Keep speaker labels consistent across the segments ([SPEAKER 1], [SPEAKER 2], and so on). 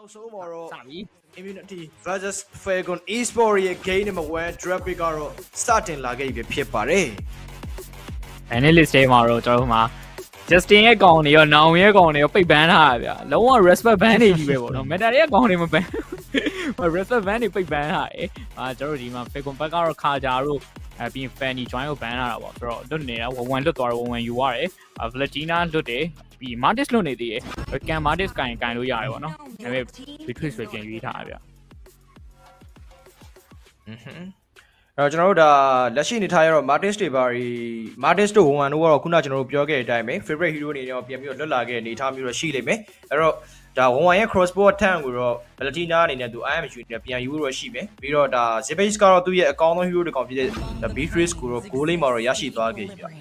[SPEAKER 1] နောက်ဆုံးမှာတော့
[SPEAKER 2] စပြီ
[SPEAKER 1] Impunity versus Falcon Esports ရဲ့ game number 1 draft pick ကတော့စတင်လာခဲ့ပြီဖြစ်ပါတယ်
[SPEAKER 2] analyst တွေမှာတော့ကျွန်တော်တို့မှာ Justin ရဲ့ကောင်တွေရောနောင်ရဲ့ကောင်တွေရောပိတ်ပန်းထားတာဗျာလုံးဝ respect ban တွေကြီးပဲပေါ့နော် meta ရဲ့ကောင်တွေမပန်း respect ban တွေပိတ်ပန်းထားတယ်ကျွန်တော်တို့ဒီမှာ Falcon ဘက်ကတော့ခါကြတို့ပြီး Fanny join ကို ban လာတာပေါ့ဆိုတော့လွတ်နေတာ1-1လွတ်သွားတော့1-1ယူရတယ်Valentina လွတ်တယ်ပြီး Martis လွတ်နေသေးတယ် Can Martis ကင်လို့ရတယ်ပေါ့နော်ဒါပေမဲ့ between ဆိုပြန်ရွေးထားတာဗျာ
[SPEAKER 1] အဲ့တော့ကျွန်တော်တို့ဒါလက်ရှိနေထားရတော့ Martis တွေပါရီ Martis တို့1-1တို့ကတော့ခုနကျွန်တော်တို့ပြောခဲ့တဲ့အတိုင်းပဲ favorite hero အနေနဲ့ပြန်ပြီးတော့လွတ်လာခဲ့တဲ့အနေအထားမျိုးတော့ရှိလိမ့်မယ်အဲ့တော့ဒါ1-1ရဲ့ crossbow attack ကိုတော့ Valentina အနေနဲ့သူ IMU နဲ့ပြန်ယူလို့ရှိမယ်ပြီးတော့ဒါ Zibase ကတော့သူ့ရဲ့အကောင်းဆုံး hero တစ်ကောင်ဖြစ်တဲ့ Beatrice ကိုတော့ goal လေးမှာတော့ရရှိသွားခဲ့ပြီဗျ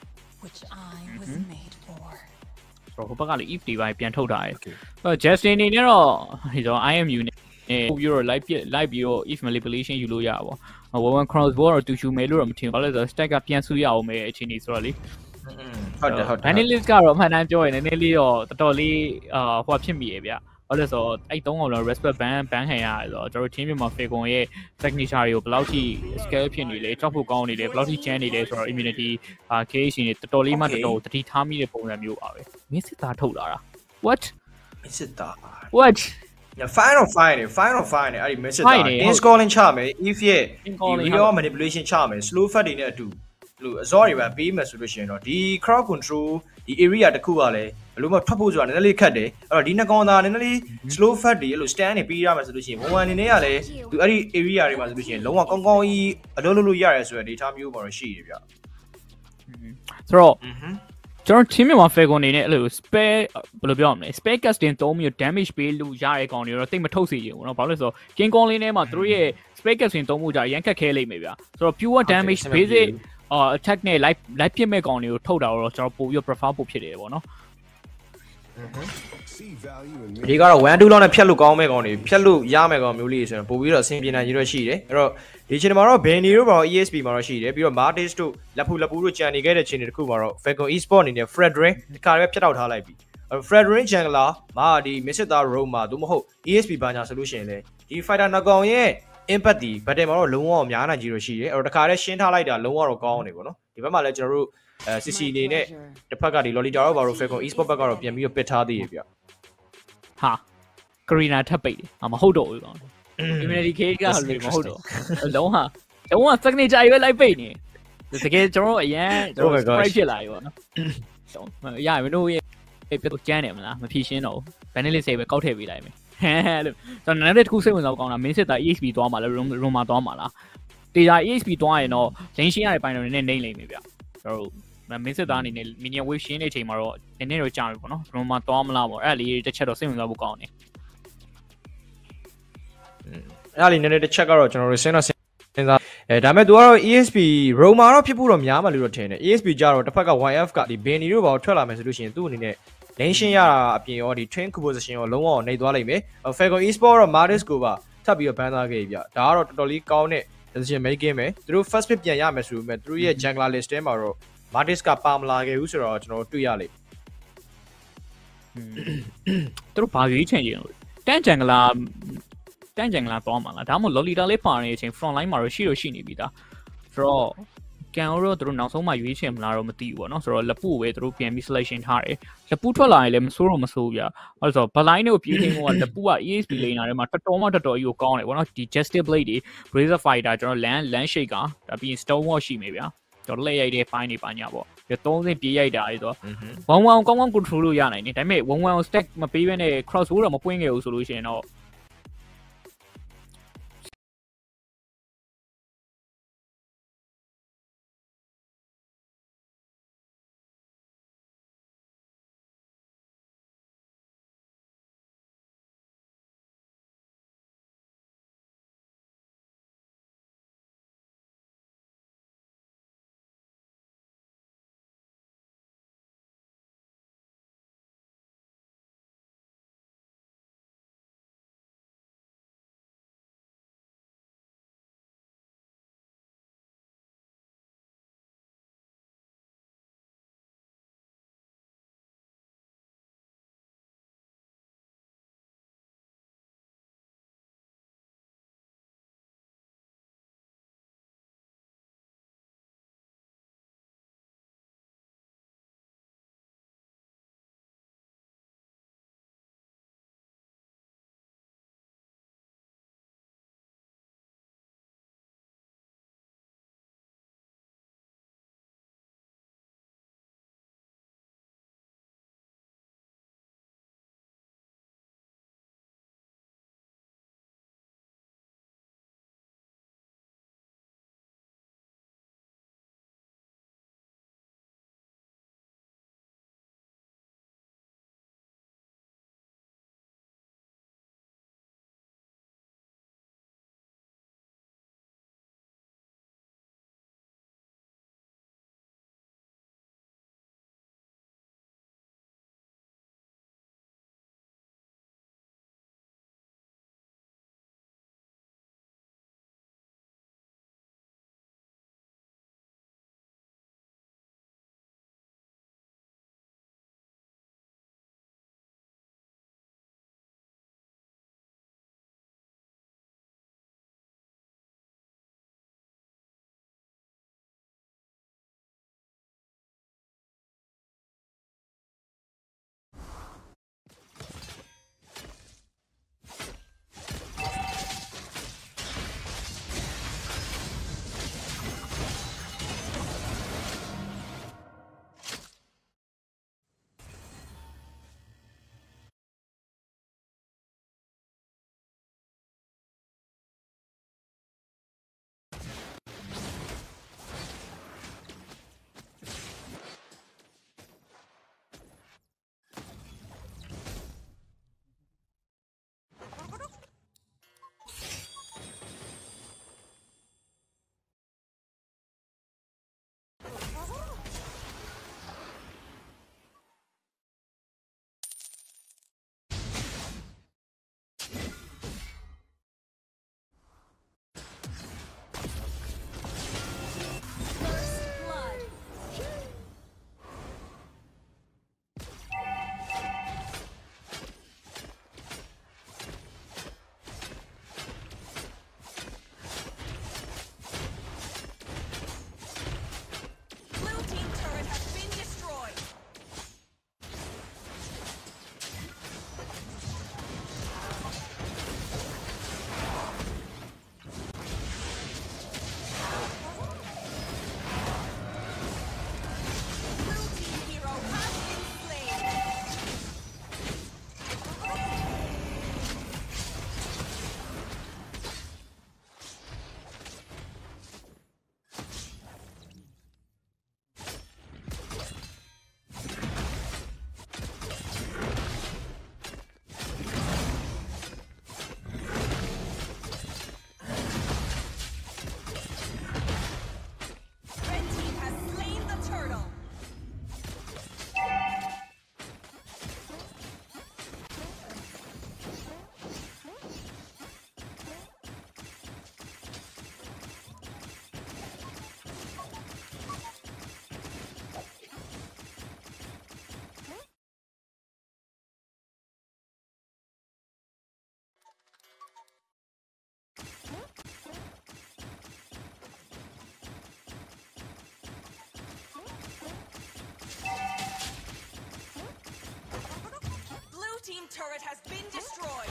[SPEAKER 2] ဟိုဘက်ကလည်း if တွေပါပြန်ထုတ်ထားတယ်ဆိုတော့ Justin အနေနဲ့တော့ဒီတော့ IMU နဲ့ပို့ပြီးတော့ live ပြီးတော့ if manipulation ယူလို့ရပါဘော1-1 crossbow တော့တူရှူမယ်လို့တော့မထင်ဘူးဘာလို့လဲဆိုတော့ stack ကပြန်ဆူရအောင်မယ်အခြေအနေဆိုတော့လေ
[SPEAKER 1] ဟုတ်တယ်
[SPEAKER 2] analyst ကတော့အမှန်တမ်းပြောရင်နည်းနည်းလေးတော့တော်တော်လေးဟိုဖြစ်မိရဲ့ဗျဘာလို့လဲဆိုတော့အဲ့3ကောင်တော့ respect ban ခံရတယ်ဆိုတော့ကျွန်တော်တို့ team မှာ Falcon ရဲ့ signature တွေကိုဘယ်လောက်ထိ scale ဖြစ်နေလဲကြောက်ဖို့ကောင်းနေလဲဘယ်လောက်ထိချမ်းနေလဲဆိုတော့ immunity KH နေတော်တော်လေးမှတော်တော်တတိထားမိတဲ့ပုံစံမျိုးပါပဲမင်းစစ်သားထုတ်လာတာ what
[SPEAKER 1] မင်းစစ်သား
[SPEAKER 2] what
[SPEAKER 1] final နေအဲ့ဒီ message တာ in scoring ချမယ် if ရဲ့ real manipulation ချမယ် slow fat တွေနဲ့အတူလို့ azor တွေပဲပေးမယ်ဆိုလို့ရှိရင်တော့ဒီ crowd control ဒီ area တစ်ခုကလည်းဘယ်လိုမှထွက်ဖို့ဆိုတာနည်းနည်းလေးခက်တယ်အဲ့တော့ဒီနှစ်ကောင်သားနည်းနည်းလေး slow fat တွေအဲ့လို stand တွေပေးရမယ်ဆိုလို့ရှိရင်1-1အနေနဲ့ကလည်းသူအဲ့ဒီ area တွေမှာဆိုလို့ရှိရင်လုံးဝကောင်းကောင်းကြီးအလုပ်လုပ်လို့ရတယ်ဆိုတဲ့ data မျိုးပေါ်တော့ရှိတယ်ဗျ
[SPEAKER 2] ဆိုတော့ကျွန်တော် team မှာ Falcon နေနဲ့အဲ့လို spare ဘယ်လိုပြောရမလဲ spare casting သုံးပြီး damage ပေးလို့ရတဲ့ကောင်တွေတော့တိတ်မထုတ်စေချင်ဘူးเนาะဘာလို့လဲဆိုတော့ King Kong လေးထဲမှာသူတို့ရဲ့ spare casting သုံးမှုကြရန်ခက်ခဲလိမ့်မယ်ဗျာဆိုတော့ pure damage basic attack နဲ့ live ပြစ်မဲ့ကောင်တွေကိုထုတ်တာတော့ကျွန်တော်ပို့ပြီး prefer ပို့ဖြစ်တယ်ပေါ့နော်
[SPEAKER 1] ဒီကတော့1-2လောက်နဲ့ဖြတ်လို့ကောင်းမဲ့ကောင်တွေဖြတ်လို့ရမဲ့ကောင်မျိုးလေးဆိုရင်ပို့ပြီးတော့အဆင်ပြေနိုင်ရတော့ရှိတယ်အဲ့တော့ဒီချိန်မှာတော့ Benny တို့ပါတော့ ESP မှာတော့ရှိတယ်ပြီးတော့ Martis တို့လက်ဖူတို့ကြံနေခဲ့တဲ့ချိန်တွေတခုမှာတော့ Falcon Esports အနေနဲ့ Fredrin ဒီခါလည်းဖြတ်တောက်ထားလိုက်ပြီ Fredrin Jungler မာဒီ Mr. Roma တို့မဟုတ် ESP ဘာညာဆိုလို့ရှိရင်လေဒီ fighter နှစ်ကောင်ရဲ့ empathy battle မှာတော့လုံးဝအများနိုင်ကြီးလို့ရှိတယ်အဲ့တော့တခါတည်းရှင်းထားလိုက်တာလုံးဝတော့ကောင်းနေပေါ့နော်ဒီဘက်မှာလည်းကျွန်တော်တို့CC အနေနဲ့တစ်ဖက်ကဒီ Lolita တော့ဘာလို့ Falcon Esports ဘက်ကတော့ပြန်ပြီးတော့ပစ်ထားသေးရပြ
[SPEAKER 2] ဟာ Karina ထပ်ပိတ်တယ်မဟုတ်တော့ဘူးကောင် Immunity K ကလည်းမဟုတ်တော့လုံးဝ signature ရွေးလိုက်ပိတ်နေတကယ်ကျွန်တော်အရန်ကျွန်တော် surprise ဖြစ်လာပြီပေါ့နော်ရမင်းတို့ရဲ့ပြတ်ကျန်းတယ်မလားမဖြေရှင်းတော့ဘူး vanilla စေပဲကောက်ထည့်ပေးလိုက်မယ်ဟဲ့လို့ကျွန်တော်လည်းတစ်ခုစိတ်ဝင်စားကောင်းတာမင်းစစ်သား EXP သွားမှာလား Roma သွားမှာလားတေချာ EXP သွားရင်တော့လင်းရှင်းရတဲ့ပိုင်းတော့နည်းနည်းနှိမ့်လိမ့်မယ်ဗျကျွန်တော်တို့မင်းစစ်သားအနေနဲ့ minion wave ရှင်းတဲ့အချိန်မှာတော့နည်းနည်းတော့ကြာပြီပေါ့နော် Roma သွားမလားပေါ့အဲ့ဒါလေးတစ်ချက်တော့စိတ်ဝင်စားဖို့ကောင်းတယ်
[SPEAKER 1] အဲ့ဒါလေးနည်းနည်းတစ်ချက်ကတော့ကျွန်တော်တို့စဉ်းစားဒါပေမဲ့သူကတော့ ESP Roma တော့ဖြစ်ဖို့တော့များမှလို့တော့ထင်တယ် ESP ကြတော့တစ်ဖက်က YF ကဒီ Benny တို့ဘာထွက်လာမယ်ဆိုလို့ရှိရင်သူ့အနေနဲ့ nation ရတာအပြင်ရောဒီ twin composition ရောလုံးဝနှိပ်သွားလိမ့်မယ် Falcon Esports တော့ Martis ကိုပါထပ်ပြီးတော့ဘန်သားခဲ့ပြီဗျဒါကတော့တော်တော်လေးကောင်းတဲ့ decision making ပဲသူတို့ first pick ပြန်ရမယ်ဆိုပေမဲ့သူတို့ရဲ့ jungler list ထဲမှာတော့ Martis ကပါမလာခဲ့ဘူးဆိုတော့ကျွန်တော်တို့တွေ့ရလိမ့်
[SPEAKER 2] သူတို့ဘာရွေးချယ်ရင်လို့တန်း jungler သွားမှာလားဒါမှမဟုတ် Lolita လေးပါနေတဲ့အချိန် front line မှာတော့ရှိနေပြီသားဆိုတော့ကန်တော့သူတို့နောက်ဆုံးမှရွေးချယ်မလားတော့မသိဘူးပေါ့နော်ဆိုတော့လက်ပူပဲသူတို့ပြန်ပြီး selection ထားတယ်လက်ပူထွက်လာရင်လည်းမဆိုးဗျအဲ့ဆိုတော့ blind ကိုပြေးခြင်းကလက်ပူက ESP laner ထဲမှာတော်တော်ကြီးကိုကောင်းတယ်ပေါ့နော်ဒီ justice blade တွေ razor fighter ကျွန်တော် land shake ဒါပြီးရင် stone wall ရှိမယ်ဗျာကျွန်တော်လက်ရိုက်တဲ့ fine တွေပါညာပေါ့ပြီးတော့3စင်းပြေးရိုက်တာလေဆိုတော့1-1ကောင်း control လို့ရနိုင်တယ်ဒါပေမဲ့1-1 stack မပေးဘဲနဲ့ cross over တော့မပွင့်ခဲ့ဘူးဆိုလို့ရှိရင်တော့
[SPEAKER 3] been destroyed.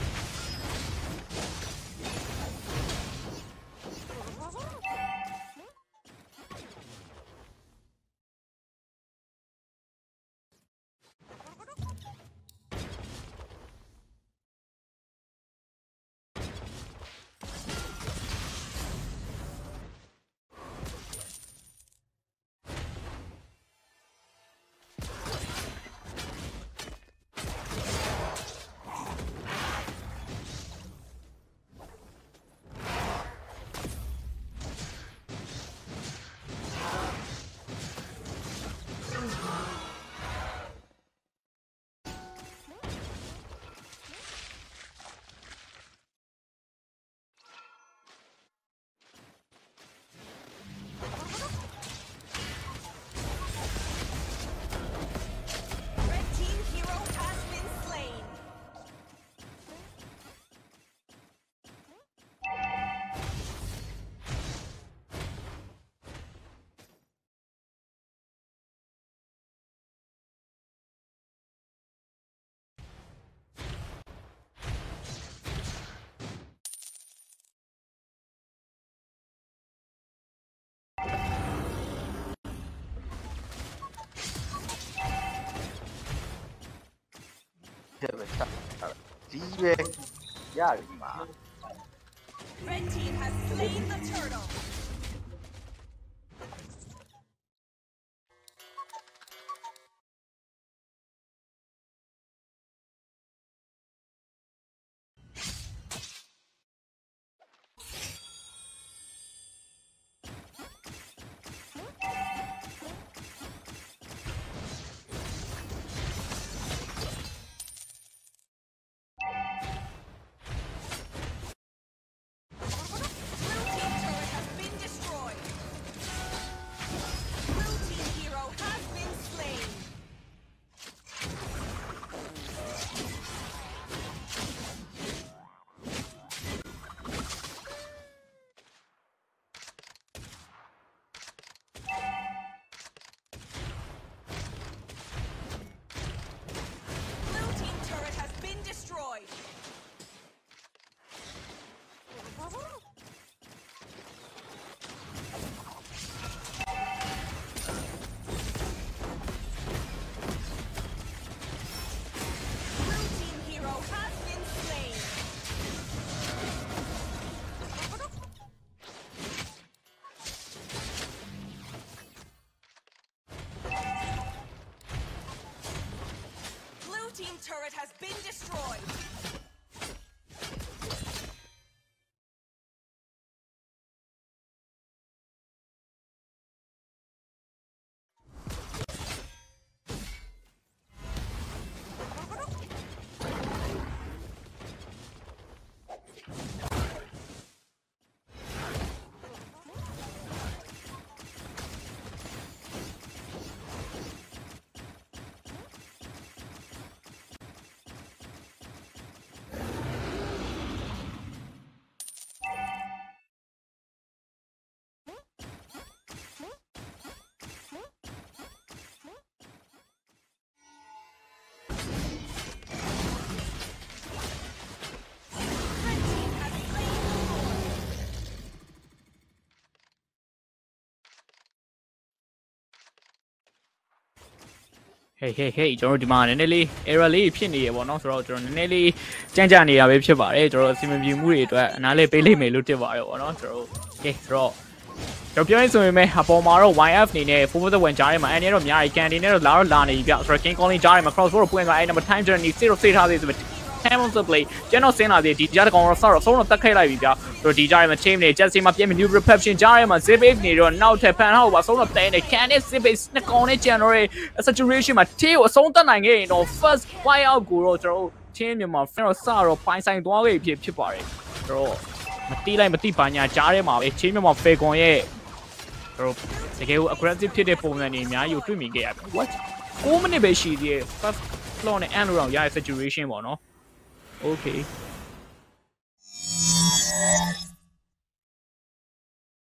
[SPEAKER 3] Red team has slain the turtle. Turret has been destroyed.
[SPEAKER 2] Hey ကျွန်တော်ဒီမှာနည်းနည်းလေး error လေးဖြစ်နေရပေါ့နော်ဆိုတော့ကျွန်တော်နည်းနည်းလေးကြမ်းကြနေရပဲဖြစ်ပါတယ်ကျွန်တော်အစီအမံပြမှုတွေအတွက်အနားလေးပေးလိုက်မယ်လို့တင်ပါတယ်ပေါ့နော်ကျွန်တော် okay ဆိုတော့ကျွန်တော်ပြောရင်ဆိုရင်ပဲအပေါ်မှာတော့ YF နေနဲ့ forward ဝင်ကြားထဲမှာအနေနဲ့တော့အများကြီးကန်တင်နဲ့တော့လာနေပြီပြဆိုတော့ King Calling ကြားထဲမှာ cross forward ပွင့်သွားအဲ့ number time journey 0 စေထားသေးဆို Hamilton to play ကျွန်တော်ဆင်းလာသေးဒီကြားတကောင်တော့ဆော့တော့ဆုံးတော့တက်ခိုက်လိုက်ပြီဗျာဆိုတော့ဒီကြားထဲမှာ team နေ Jesse မှာပြန်ပြီး new reception ကြားထဲမှာ zip wave နေတော့နောက်ထပ်ဖန်ဟောက်ပါဆုံးတော့တဲနေ can it zip wave နှစ်ကောင်နဲ့ကျန်တော့ saturation မှာ team ကိုအဆုံးတက်နိုင်ခဲ့ရင်တော့ first fire out ကိုတော့ကျွန်တော် team မြန်မာ fan တော့စတော့ပိုင်းဆိုင်သွားခဲ့ဖြစ်ပါတယ်ဆိုတော့မတိလိုက်မတိပါညာကြားထဲမှာပဲ team မြန်မာ Falcon ရဲ့ကျွန်တော်တကယ်ကို aggressive ဖြစ်တဲ့ပုံစံတွေအများကြီးကိုတွေ့မြင်ခဲ့ရပြီ what 9 minute ပဲရှိသေးတယ် first floor နဲ့ end round ရတဲ့ saturation ပေါ့နော်Okay.